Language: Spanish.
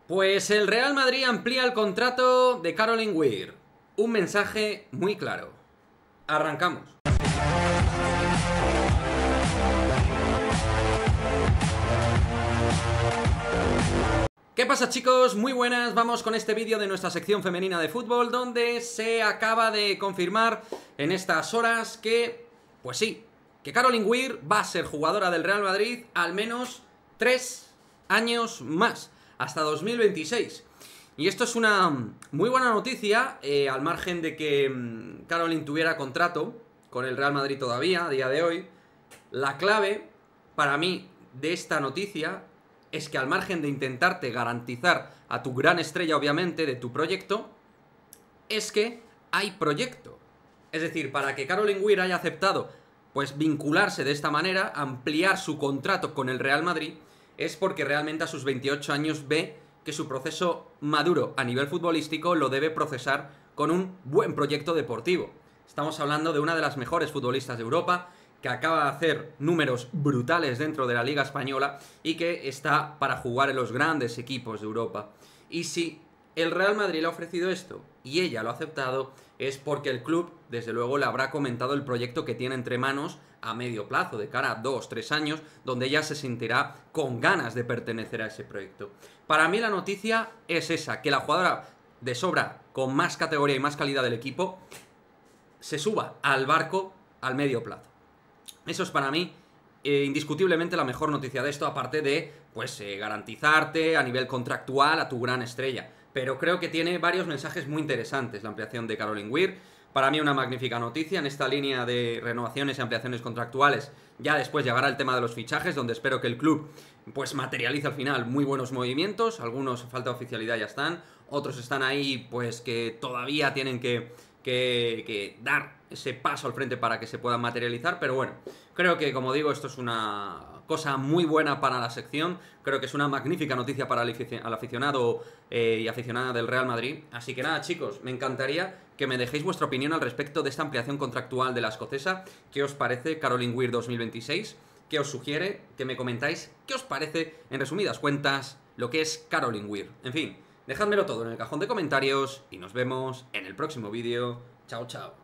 Pues el Real Madrid amplía el contrato de Caroline Weir. Un mensaje muy claro. Arrancamos. ¿Qué pasa, chicos? Muy buenas, vamos con este vídeo de nuestra sección femenina de fútbol, donde se acaba de confirmar en estas horas que, pues sí, que Caroline Weir va a ser jugadora del Real Madrid al menos 3 años más, hasta 2026. Y esto es una muy buena noticia, al margen de que Caroline tuviera contrato con el Real Madrid todavía, a día de hoy. La clave, para mí, de esta noticia es que al margen de intentarte garantizar a tu gran estrella, obviamente, de tu proyecto, es que hay proyecto. Es decir, para que Caroline Weir haya aceptado, pues, vincularse de esta manera, ampliar su contrato con el Real Madrid, es porque realmente a sus 28 años ve que su proceso maduro a nivel futbolístico lo debe procesar con un buen proyecto deportivo. Estamos hablando de una de las mejores futbolistas de Europa, que acaba de hacer números brutales dentro de la Liga Española y que está para jugar en los grandes equipos de Europa. Y si el Real Madrid le ha ofrecido esto y ella lo ha aceptado, es porque el club, desde luego, le habrá comentado el proyecto que tiene entre manos a medio plazo, de cara a 2-3 años, donde ella se sentirá con ganas de pertenecer a ese proyecto. Para mí la noticia es esa, que la jugadora de sobra, con más categoría y más calidad del equipo, se suba al barco al medio plazo. Eso es para mí indiscutiblemente la mejor noticia de esto, aparte de, pues, garantizarte a nivel contractual a tu gran estrella. Pero creo que tiene varios mensajes muy interesantes la ampliación de Caroline Weir. Para mí una magnífica noticia en esta línea de renovaciones y ampliaciones contractuales. Ya después llegará el tema de los fichajes, donde espero que el club, pues, materialice al final muy buenos movimientos. Algunos, falta de oficialidad, ya están. Otros están ahí, pues, que todavía tienen que dar ese paso al frente para que se puedan materializar. Pero bueno, creo que, como digo, esto es una cosa muy buena para la sección. Creo que es una magnífica noticia para el aficionado y aficionada del Real Madrid. Así que nada, chicos, me encantaría que me dejéis vuestra opinión al respecto de esta ampliación contractual de la escocesa. ¿Qué os parece Caroline Weir 2026? ¿Qué os sugiere? Que me comentáis qué os parece, en resumidas cuentas, lo que es Caroline Weir. En fin, dejádmelo todo en el cajón de comentarios y nos vemos en el próximo vídeo. Chao, chao.